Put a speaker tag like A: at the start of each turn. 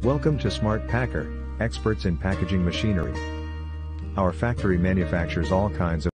A: Welcome to Smart Packer, experts in packaging machinery. Our factory manufactures all kinds of